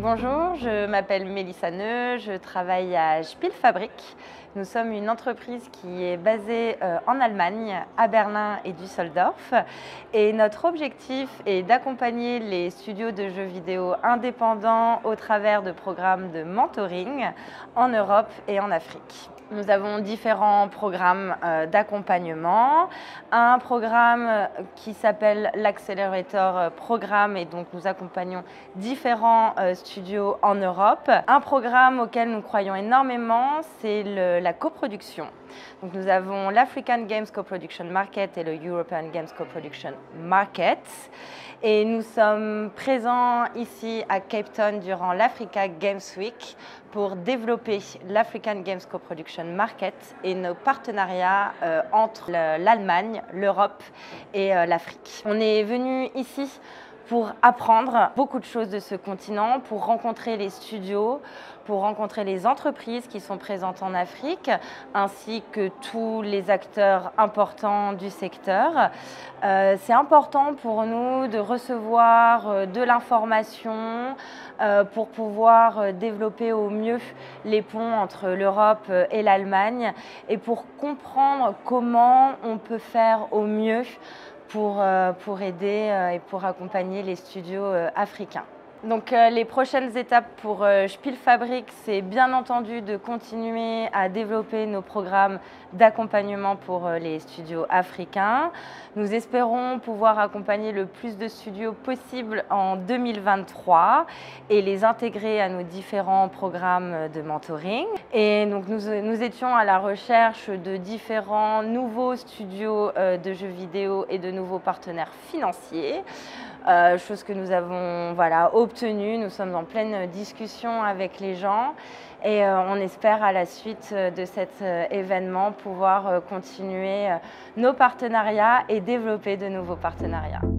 Bonjour, je m'appelle Mélissa Neu, je travaille à Spielfabrik. Nous sommes une entreprise qui est basée en Allemagne, à Berlin et Düsseldorf. Et notre objectif est d'accompagner les studios de jeux vidéo indépendants au travers de programmes de mentoring en Europe et en Afrique. Nous avons différents programmes d'accompagnement. Un programme qui s'appelle l'Accelerator Programme et donc nous accompagnons différents studios en Europe. Un programme auquel nous croyons énormément, c'est la coproduction. Donc nous avons l'African Games Co-Production Market et le European Games Co-Production Market. Et nous sommes présents ici à Cape Town durant l'Africa Games Week pour développer l'African Games Co-Production Market et nos partenariats entre l'Allemagne, l'Europe et l'Afrique. On est venu ici pour apprendre beaucoup de choses de ce continent, pour rencontrer les studios, pour rencontrer les entreprises qui sont présentes en Afrique, ainsi que tous les acteurs importants du secteur. C'est important pour nous de recevoir de l'information pour pouvoir développer au mieux les ponts entre l'Europe et l'Allemagne et pour comprendre comment on peut faire au mieux pour aider et pour accompagner les studios africains. Donc les prochaines étapes pour Spielfabrik, c'est bien entendu de continuer à développer nos programmes d'accompagnement pour les studios africains. Nous espérons pouvoir accompagner le plus de studios possible en 2023 et les intégrer à nos différents programmes de mentoring. Et donc nous étions à la recherche de différents nouveaux studios de jeux vidéo et de nouveaux partenaires financiers. Chose que nous avons obtenue. Nous sommes en pleine discussion avec les gens et on espère à la suite de cet événement pouvoir continuer nos partenariats et développer de nouveaux partenariats.